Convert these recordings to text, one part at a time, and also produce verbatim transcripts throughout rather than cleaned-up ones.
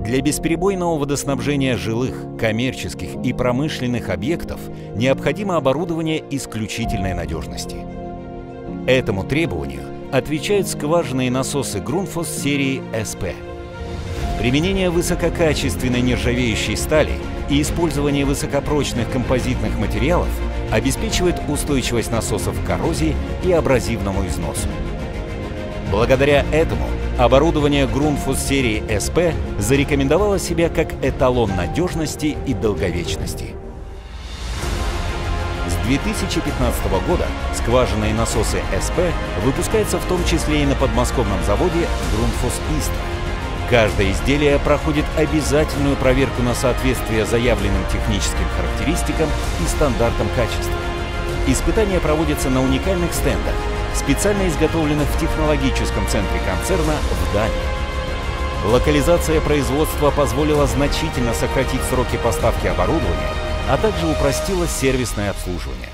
Для бесперебойного водоснабжения жилых, коммерческих и промышленных объектов необходимо оборудование исключительной надежности. Этому требованию отвечают скважинные насосы Grundfos серии эс пэ. Применение высококачественной нержавеющей стали и использование высокопрочных композитных материалов обеспечивает устойчивость насосов к коррозии и абразивному износу. Благодаря этому оборудование Grundfos серии эс пэ зарекомендовало себя как эталон надежности и долговечности. С две тысячи пятнадцатого года скважинные насосы эс пэ выпускаются в том числе и на подмосковном заводе Grundfos Истра. Каждое изделие проходит обязательную проверку на соответствие заявленным техническим характеристикам и стандартам качества. Испытания проводятся на уникальных стендах, специально изготовленных в технологическом центре концерна в Дании. Локализация производства позволила значительно сократить сроки поставки оборудования, а также упростила сервисное обслуживание.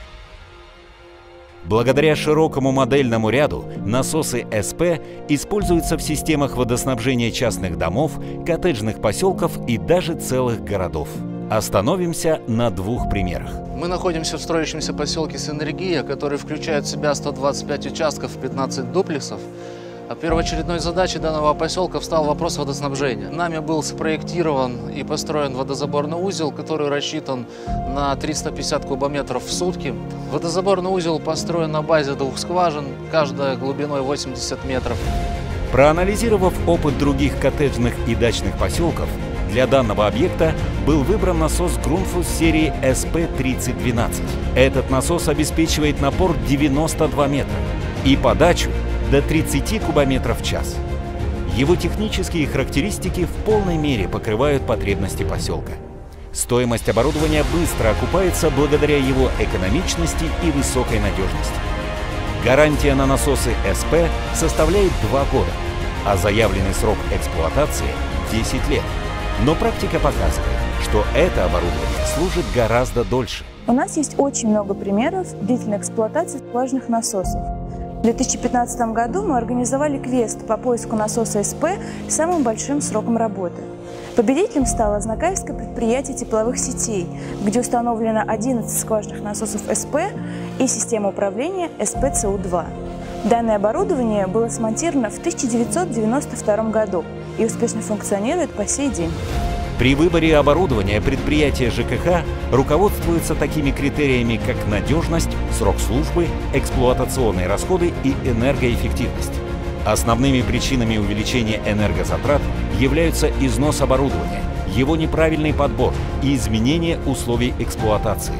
Благодаря широкому модельному ряду насосы эс пэ используются в системах водоснабжения частных домов, коттеджных поселков и даже целых городов. Остановимся на двух примерах. Мы находимся в строящемся поселке Синергия, который включает в себя сто двадцать пять участков, пятнадцать дуплексов. А первоочередной задачей данного поселка стал вопрос водоснабжения. Нами был спроектирован и построен водозаборный узел, который рассчитан на триста пятьдесят кубометров в сутки. Водозаборный узел построен на базе двух скважин, каждая глубиной восемьдесят метров. Проанализировав опыт других коттеджных и дачных поселков, для данного объекта был выбран насос Grundfos серии эс пэ тридцать двенадцать. Этот насос обеспечивает напор девяносто два метра и подачу до тридцати кубометров в час. Его технические характеристики в полной мере покрывают потребности поселка. Стоимость оборудования быстро окупается благодаря его экономичности и высокой надежности. Гарантия на насосы эс пэ составляет два года, а заявленный срок эксплуатации – десять лет. Но практика показывает, что это оборудование служит гораздо дольше. У нас есть очень много примеров длительной эксплуатации скважинных насосов. В две тысячи пятнадцатом году мы организовали квест по поиску насоса эс пэ с самым большим сроком работы. Победителем стало Знакаевское предприятие тепловых сетей, где установлено одиннадцать скважинных насосов эс пэ и система управления эс пэ цэ у два. Данное оборудование было смонтировано в тысяча девятьсот девяносто втором году и успешно функционирует по сей день. При выборе оборудования предприятия жэ ка ха руководствуются такими критериями, как надежность, срок службы, эксплуатационные расходы и энергоэффективность. Основными причинами увеличения энергозатрат являются износ оборудования, его неправильный подбор и изменение условий эксплуатации.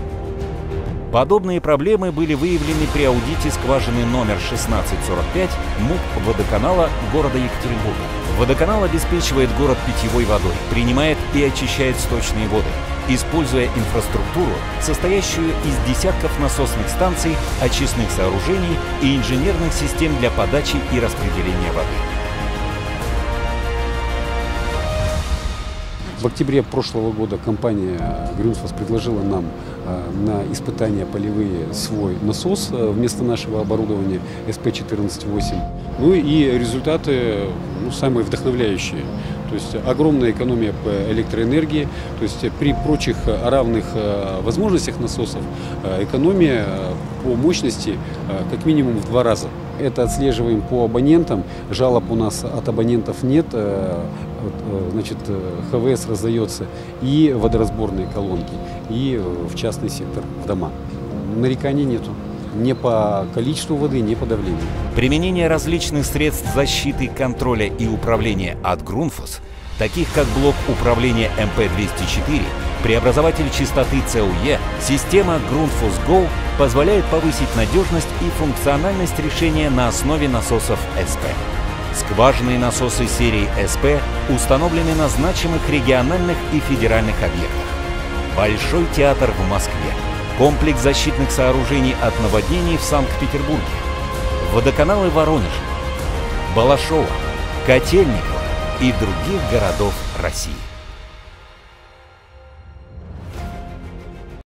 Подобные проблемы были выявлены при аудите скважины номер шестнадцать сорок пять МУП водоканала города Екатеринбурга. Водоканал обеспечивает город питьевой водой, принимает и очищает сточные воды, используя инфраструктуру, состоящую из десятков насосных станций, очистных сооружений и инженерных систем для подачи и распределения воды. В октябре прошлого года компания Grundfos предложила нам на испытания полевые свой насос вместо нашего оборудования эс пэ четырнадцать восемь. Ну и результаты ну, самые вдохновляющие. То есть огромная экономия по электроэнергии, то есть при прочих равных возможностях насосов экономия по мощности как минимум в два раза. Это отслеживаем по абонентам, жалоб у нас от абонентов нет, значит, ха вэ эс раздается и водоразборные колонки, и в частный сектор, в дома. Нареканий нету. Ни по количеству воды, ни по давлению. Применение различных средств защиты, контроля и управления от Grundfos, таких как блок управления эм пэ двести четыре, преобразователь частоты цэ у е, система Grundfos Go позволяет повысить надежность и функциональность решения на основе насосов эс пэ. Скважинные насосы серии эс пэ установлены на значимых региональных и федеральных объектах. Большой театр в Москве, комплекс защитных сооружений от наводнений в Санкт-Петербурге, водоканалы в Воронеже, Балашова, Котельниково и других городов России.